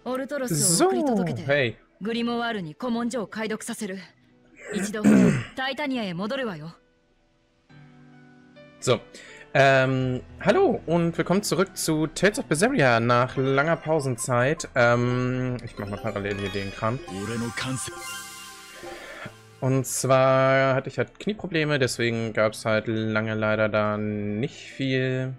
So, hey. グリモワールに古文書を解読させる。一度タイタニアへ戻るわよ。 So, hallo und willkommen zurück zu Tales of Berseria nach langer Pausenzeit. Ich mach mal parallel hier den Kram. Und zwar hatte ich halt Knieprobleme, deswegen gab es halt lange leider da nicht viel.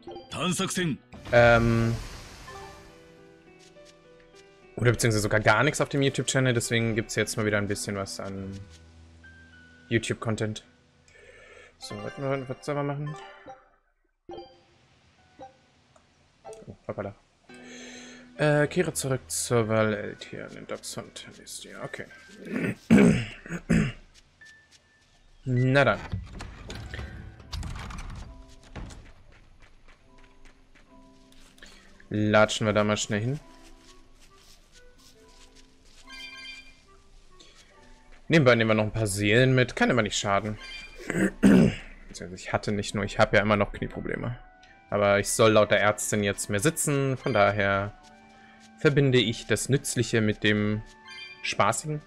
Oder beziehungsweise sogar gar nichts auf dem YouTube-Channel, deswegen gibt es jetzt mal wieder ein bisschen was an YouTube-Content. So, was soll man machen? Oh, hoppala. Kehre zurück zur Welt hier. Den Dachshund ist hier. Okay. Na dann. Latschen wir da mal schnell hin. Nebenbei nehmen wir noch ein paar Seelen mit. Kann immer nicht schaden. Ich hatte nicht nur, ich habe ja immer noch Knieprobleme. Aber ich soll laut der Ärztin jetzt mehr sitzen. Von daher verbinde ich das Nützliche mit dem Spaßigen.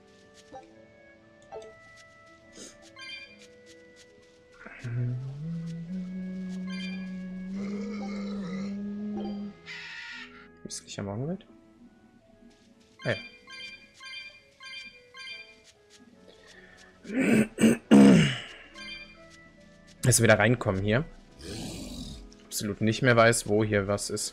Misslicher Morgenwelt? Ah ja. Dass wir wieder reinkommen hier. Absolut nicht mehr weiß, wo hier was ist.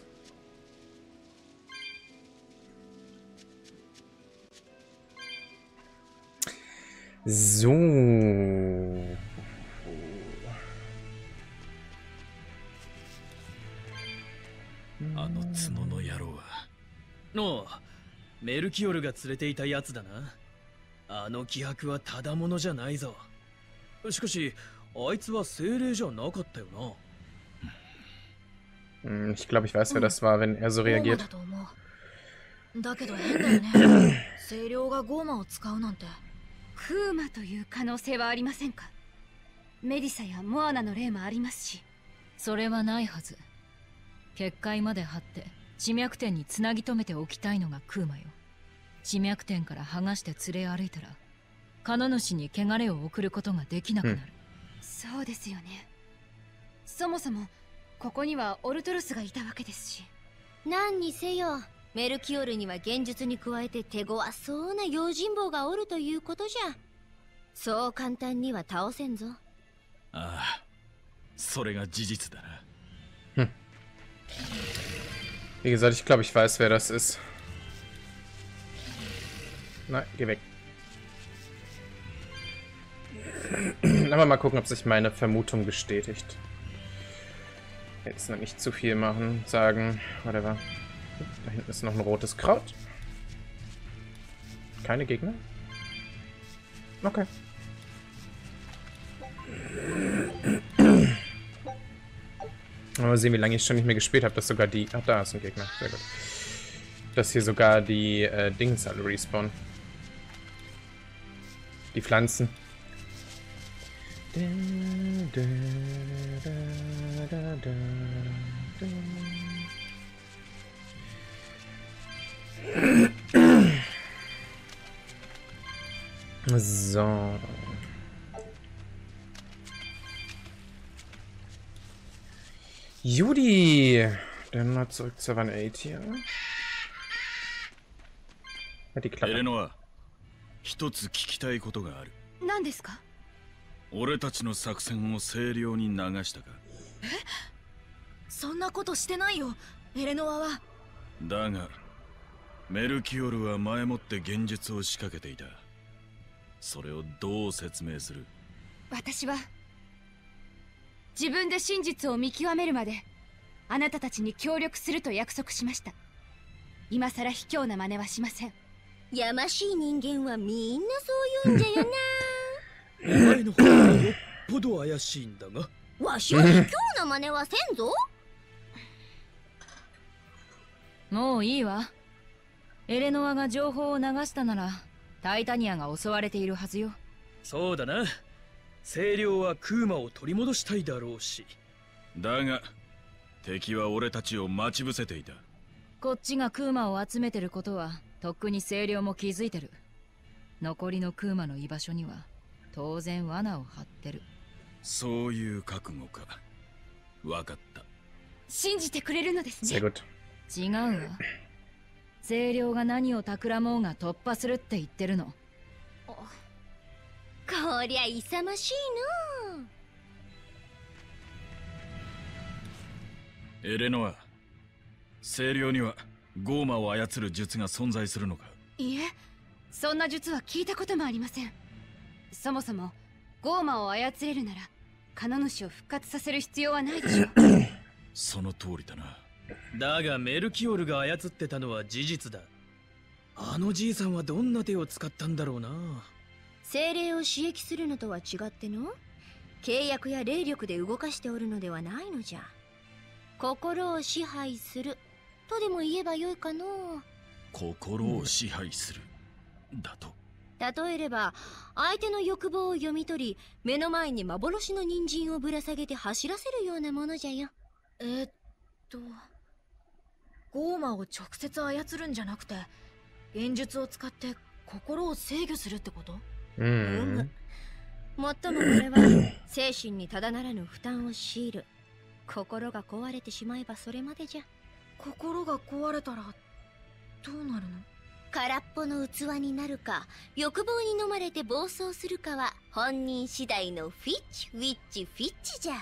So. No, メルキオルが連れていたやつだな。あの気迫はただものじゃないぞ。しかし、あいつは精霊じゃなかったよな。 Ich glaube, ich weiß, wer das war, wenn er so reagiert. だけど変だよね。精霊がゴーマを使うなんて。 クーマという可能性はありませんか？メディサやモアナの例もありますし。 それはないはず。結界まで張って地脈点につなぎ止めておきたいのがクーマよ。地脈点から剥がして連れ歩いたらカ主に汚れを送ることができなくなる。 そうですよね。そもそもここにはオルトロスがいたわけですし。 何にせよメルキオルには現実に加えて手強そうな用心棒がおるということじゃ。そう簡単には倒せんぞ。 ああ、それが事実だな。 Wie gesagt, ich glaube, ich weiß, wer das ist. Nein, geh weg. Aber mal gucken, ob sich meine Vermutung bestätigt. Jetzt noch nicht zu viel machen, sagen, whatever. Da hinten ist noch ein rotes Kraut. Keine Gegner? Okay. Mal sehen, wie lange ich schon nicht mehr gespielt habe, dass sogar die... Ach, da ist ein Gegner. Sehr gut. Dass hier sogar die Dings alle respawnen. Die Pflanzen. So. Judy! Dann mal zurück zur Van 8 hier. Ja, die Klappe. エレノア、一つ聞きたいことがある。 何ですか？ 俺たちの作戦を清涼に流したか？ え？そんなことしてないよ、エレノアは。 だが、メルキオルは前もって現実を仕掛けていた。それをどう説明する？ 私は自分で真実を見極めるまであなたたちに協力すると約束しました。今さら卑怯な真似はしません。 やましい人間はみんなそう言うんじゃよな。お前の方がよっぽど怪しいんだが。 わしは卑怯な真似はせんぞ。 もういいわ。エレノアが情報を流したならタイタニアが襲われているはずよ。 そうだな。清涼はクーマを取り戻したいだろうし。だが敵は俺たちを待ち伏せていた。 こっちがクーマを集めてることはとっくに清涼も気づいてる。残りのクーマの居場所には当然罠を張ってる。 そういう覚悟か。わかった。 信じてくれるのですね。 Sehr gut. 違うわ。清涼が何を企もうが突破するって言ってるの。 こりゃ勇ましいのエレノア、清涼にはゴーマを操る術が存在するのか？ いいえ、そんな術は聞いたこともありません。そもそもゴーマを操れるならカノ主を復活させる必要はないでしょう。 その通りだな。 だがメルキオルが操ってたのは事実だ。あのじいさんはどんな手を使ったんだろうな。 精霊を刺激するのとは違っての、契約や霊力で動かしておるのではないのじゃ。心を支配するとでも言えばよいかの。 心を支配する、だと。 例えれば相手の欲望を読み取り、目の前に幻の人参をぶら下げて走らせるようなものじゃよ。 ゴーマを直接操るんじゃなくて幻術を使って心を制御するってこと？ もっともこれは精神にただならぬ負担を強いる。心が壊れてしまえばそれまでじゃ。 心が壊れたらどうなるの？ 空っぽの器になるか、欲望に飲まれて暴走するかは本人次第のフィッチフィッチフィッチじゃ。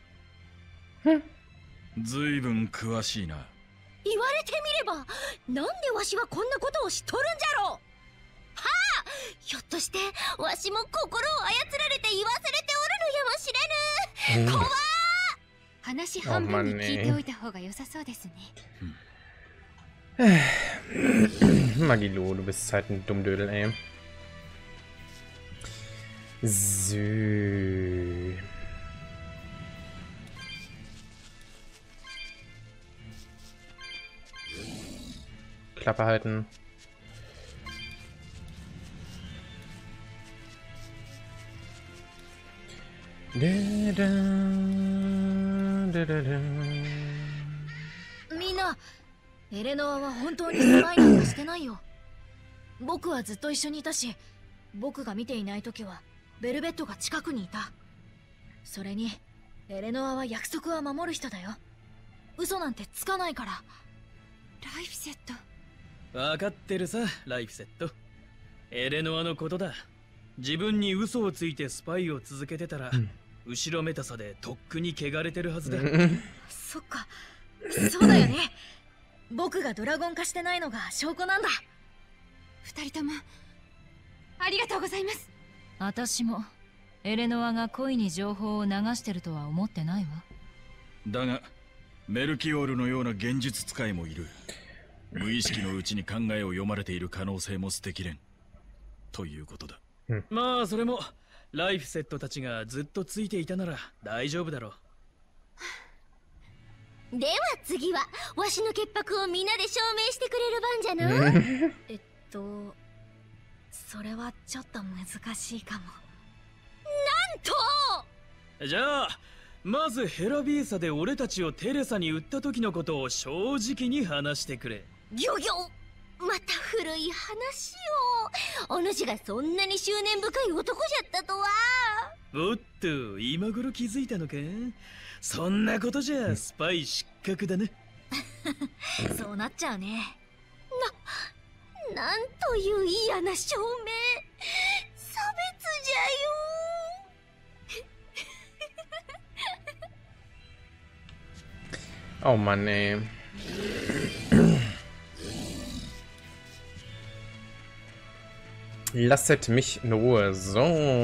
ずいぶん詳しいな。 言われてみれば、なんでわしはこんなことをしとるんじゃろう。はあ、ひょっとしてわしも心を操られて言わされておるのやもしれぬ。怖っ。 話半分に聞いておいた方が良さそうですね。 Magilo, du bist halt ein Dummdödel, ey. So. Klappe halten. みんな、エレノアは本当にスパイなんかしてないよ。僕はずっと一緒にいたし、僕が見ていない時はベルベットが近くにいた。それにエレノアは約束は守る人だよ。嘘なんてつかないから。 ライフセット。 分かってるさ、ライフセット。エレノアのことだ。自分に嘘をついてスパイを続けてたら、後ろめたさでとっくに汚れてるはずだ。 そっか、そうだよね。僕がドラゴン化してないのが証拠なんだ。 二人ともありがとうございます。 私もエレノアが恋に情報を流してるとは思ってないわ。 だがメルキオールのような幻術使いもいる。無意識のうちに考えを読まれている可能性も捨てきれんということだ。 まあそれもライフセットたちがずっとついていたなら大丈夫だろう。では次はわしの潔白をみんなで証明してくれる番じゃの。 それはちょっと難しいかも。 なんと。 じゃあまずヘラビーサで俺たちをテレサに売った時のことを正直に話してくれ。 ギョギョ、また古い話を。お主がそんなに執念深い男じゃったとは。 おっと、今頃気づいたのか。そんなことじゃスパイ失格だね。 そうなっちゃうね。 なんという嫌な証明。差別じゃよ。 Oh Mann, ey. Lasset mich in Ruhe. So.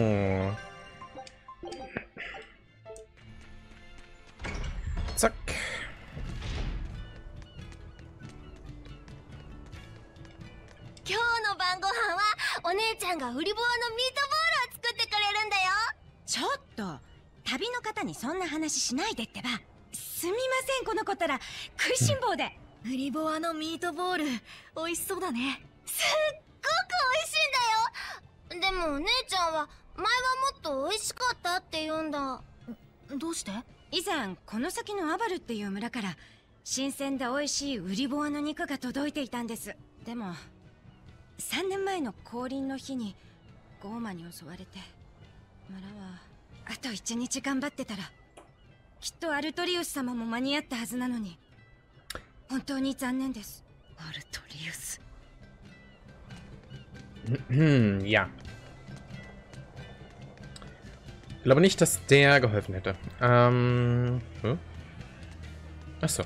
Zack. 今日の晩ご飯はお姉ちゃんがウリボアのミートボールを作ってくれるんだよ。 ちょっと旅の方にそんな話しないでってば。すみません、この子ったら食いしん坊で。 ウリボアのミートボール美味しそうだね。 すっごく美味しいんだよ。でもお姉ちゃんは前はもっと美味しかったって言うんだ。 どうして？ 以前この先のアバルっていう村から新鮮で美味しいウリボアの肉が届いていたんです。でも3年前の降臨の日にゴーマに襲われて、村はあと1日頑張ってたらきっとアルトリウス様も間に合ったはずなのに、本当に残念です。 アルトリウス。 Ja. Ich glaube nicht, dass der geholfen hätte. Achso.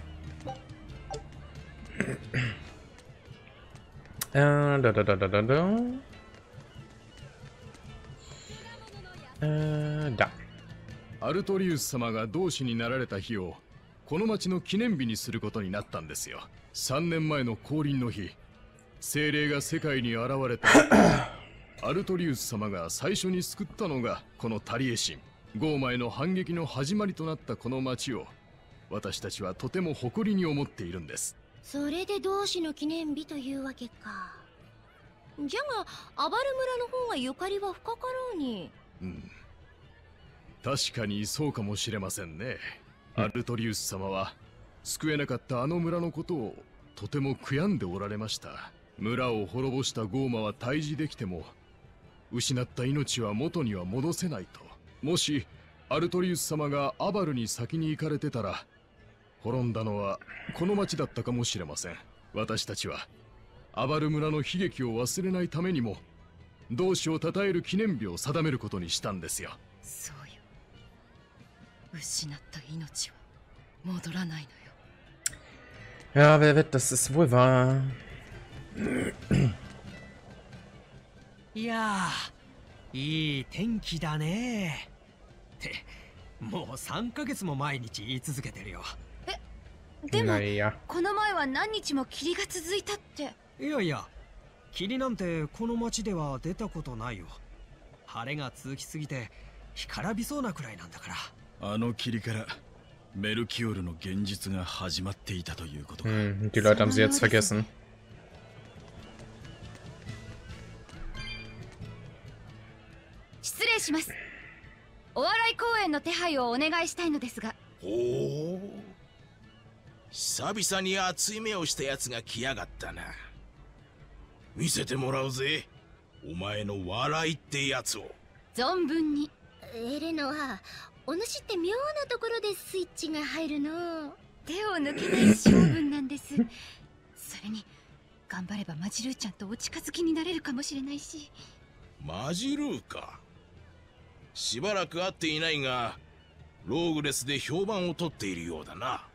Da. アルトリウス様が同志になられた日をこの町の記念日にすることになったんですよ。3年前の降臨の日、精霊が世界に現れたアルトリウス様が最初に救ったのがこのタリエ神。ゴーマへの反撃の始まりとなったこの町を私たちはとても誇りに思っているんです。 それで同志の記念日というわけか。じゃがアバル村の方がゆかりは深かろうに。 確かにそうかもしれませんね。アルトリウス様は救えなかったあの村のことをとても悔やんでおられました。村を滅ぼしたゴーマは退治できても失った命は元には戻せないと。もしアルトリウス様がアバルに先に行かれてたら滅んだのはこの町だったかもしれません。私たちはアバル村の悲劇を忘れないためにも同志を称える記念日を定めることにしたんですよ。 そうよ。失った命は戻らないのよ。 Ja, wer wird, das ist wohl wahr. いやー、いい天気だね。ってもう3ヶ月も毎日言い続けてるよ。 でも Naja. この前は何日も霧が続いたって。 いやいや、霧なんてこの町では出たことないよ。晴れが続きすぎて干からびそうなくらいなんだから。 あの霧からメルキオルの現実が始まっていたということか。 Die Leute haben sie jetzt vergessen. 失礼します。お笑い公演の手配をお願いしたいのですが。 ほう、久々に熱い目をしたやつが来やがったな。見せてもらうぜ、お前の笑いってやつを。 存分に。 エレノはお主って妙なところでスイッチが入るの。 手を抜けない性分なんです。それに頑張ればマジルーちゃんとお近づきになれるかもしれないし。 マジルーか。しばらく会っていないがローグレスで評判を取っているようだな。 はい、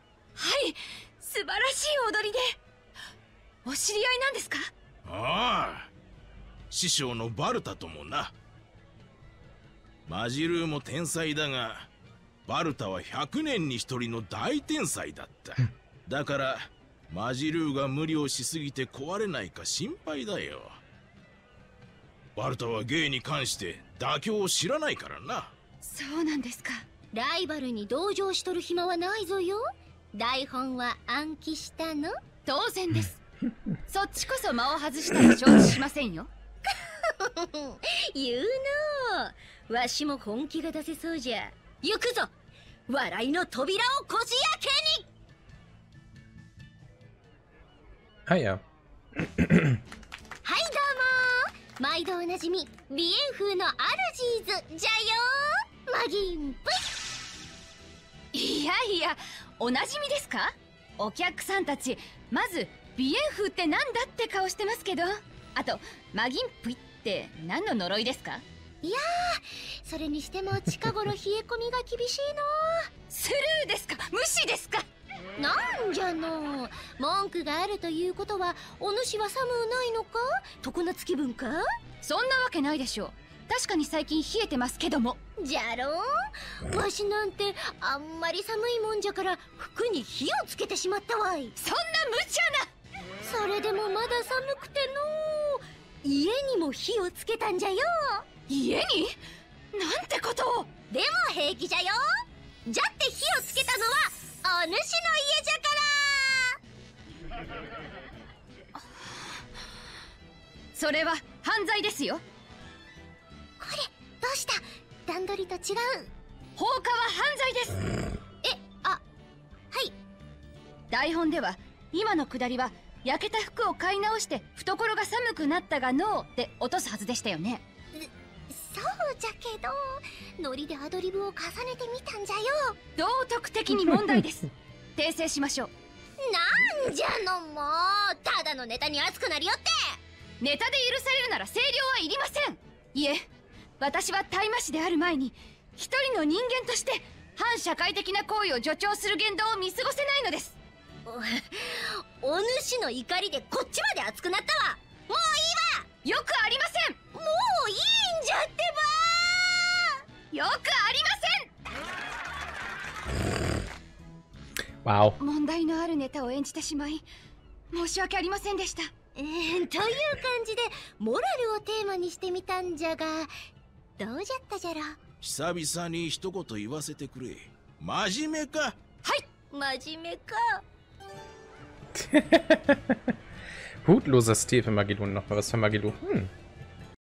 素晴らしい踊りで。お知り合いなんですか？ ああ、師匠のバルタともな。マジルーも天才だがバルタは100年に1人の大天才だった。だからマジルーが無理をしすぎて壊れないか心配だよ。バルタは芸に関して妥協を知らないからな。 そうなんですか。 ライバルに同情しとる暇はないぞよ。台本は暗記したの？ 当然です。そっちこそ間を外したら承知しませんよ。 言うの。わしも本気が出せそうじゃ。行くぞ、笑いの扉をこじ開けに。 Ah ja. はい、どうも。毎度おなじみ鼻炎風のアルジーズじゃよ。マギンプいやいや、おなじみですか？お客さんたちまず鼻炎風ってなんだって顔してますけど、あとマギンプイって何の呪いですか？ いやー、それにしても近頃冷え込みが厳しいの。 スルーですか？無視ですか？ なんじゃの。文句があるということはお主は寒うないのか？常夏気分か？ そんなわけないでしょう。確かに最近冷えてますけども。 じゃろう。わしなんてあんまり寒いもんじゃから服に火をつけてしまったわい。 そんな無茶な。それでもまだ寒くての。家にも火をつけたんじゃよ。 家に？なんてことを。 でも平気じゃよ。じゃって火をつけたのはお主の家じゃから。 それは犯罪ですよ。 これどうした？段取りと違う。 放火は犯罪です。 あ、はい。 台本では今のくだりは焼けた服を買い直して懐が寒くなったがのうで落とすはずでしたよね。 そうじゃけどノリでアドリブを重ねてみたんじゃよ。 道徳的に問題です。訂正しましょう。 なんじゃのもう、ただのネタに熱くなりよって。 ネタで許されるなら声量はいりません。いえ、私は大麻師である前に一人の人間として反社会的な行為を助長する言動を見過ごせないのです。 お主の怒りでこっちまで熱くなったわ。もういいわ。 よくありません。 もういいんじゃってば。 よくありまわお。 問題のあるネタを演じてしまい申し訳ありませんでした。 という感じでモラルをテーマにしてみたんじゃが、どうじゃったじゃろ。 久々に一言言わせてくれ。真面目か。 はい、 真面目か。 Hutloser Stil für Magilu. Noch mal was für Magilu.